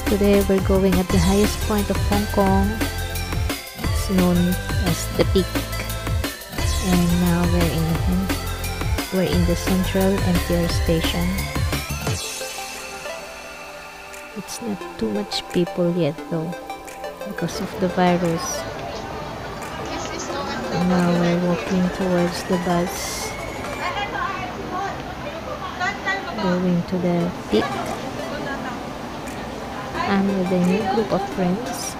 today we're going at the highest point of Hong Kong. It's known as the Peak. And now we're in the Central MTR station. It's not too much people yet though, because of the virus. And now we're walking towards the bus, going to the Peak. I'm with a new group of friends.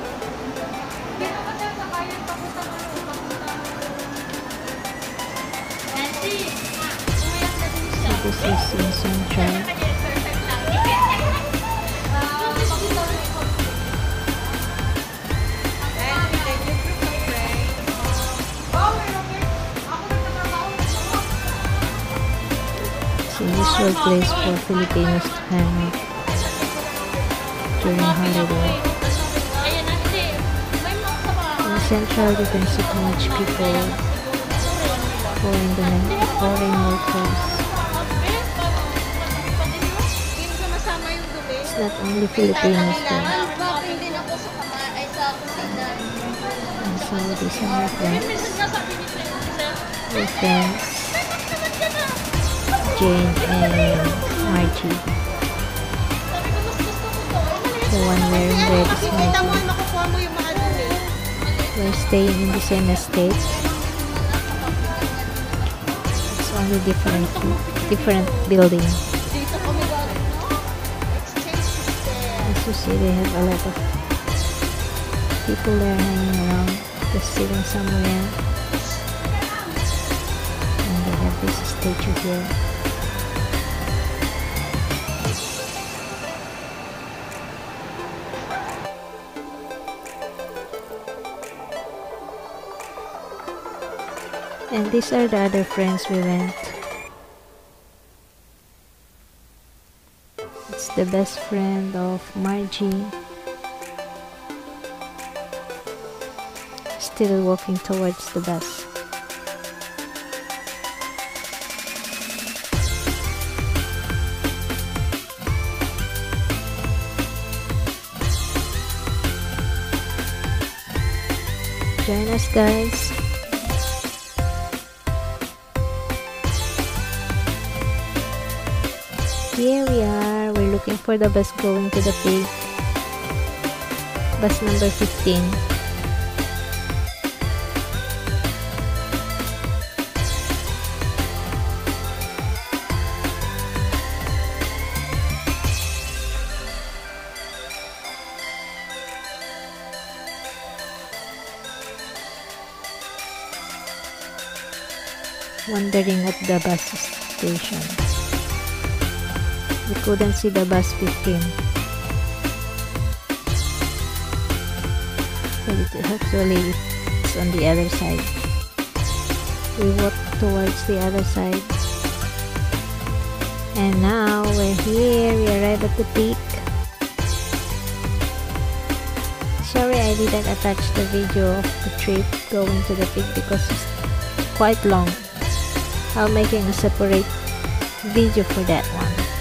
So this is in Central. It's a usual place for Filipinos to hang out during holiday. In Central, you can see too much people, foreign workers. It's not only Filipinos though. And so these are my friends, Jane and Margie. The one wearing red is Margie. We're staying in the same estate. It's only different building. As you see, they have a lot of people there hanging around, just sitting somewhere. And they have this statue here. And these are the other friends we went. It's the best friend of Margie. Still walking towards the bus. Join us, guys. Here we are. We're looking for the bus going to the Peak. Bus number 15. Wandering at the bus station. We couldn't see the bus 15. But it's on the other side. We walked towards the other side. And now we're here. We arrived at the Peak. Sorry I didn't attach the video of the trip going to the Peak because it's quite long. I'm making a separate video for that one.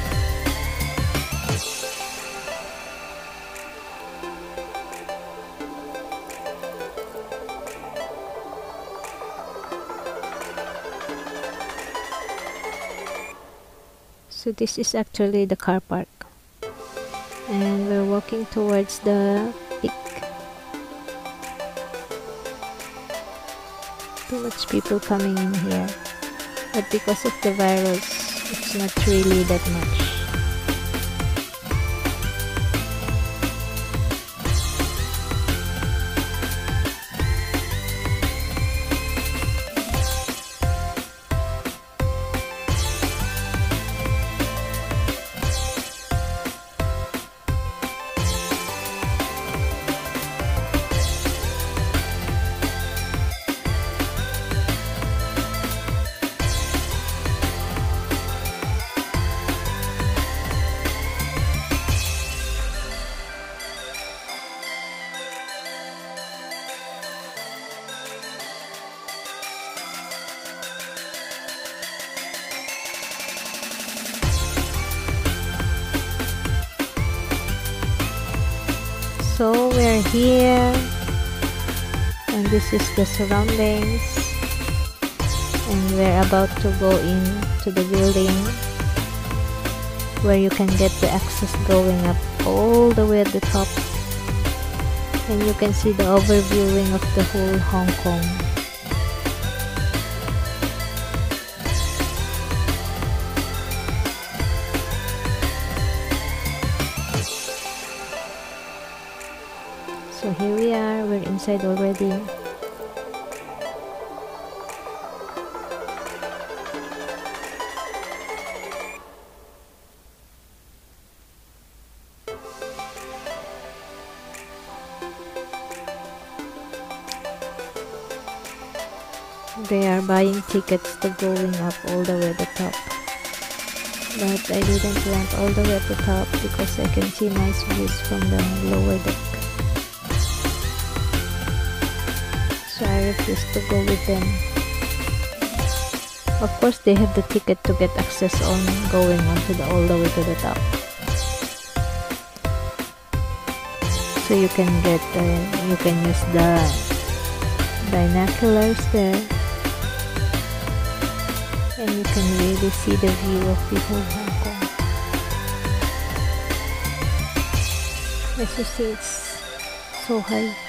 So this is actually the car park, and we're walking towards the Peak. Too much people coming in here, but because of the virus, it's not really that much. So we're here, and this is the surroundings, and we're about to go into the building where you can get the access going up all the way at the top, and you can see the overviewing of the whole Hong Kong. So here we are, we're inside already. They are buying tickets to going up all the way at the top. But I didn't land all the way at the top because I can see nice views from the lower deck. So I refused to go with them. Of course, they have the ticket to get access on going onto all the way to the top. So you can use the binoculars there, and you can really see the view of the whole Hong Kong. As you see, it's so high.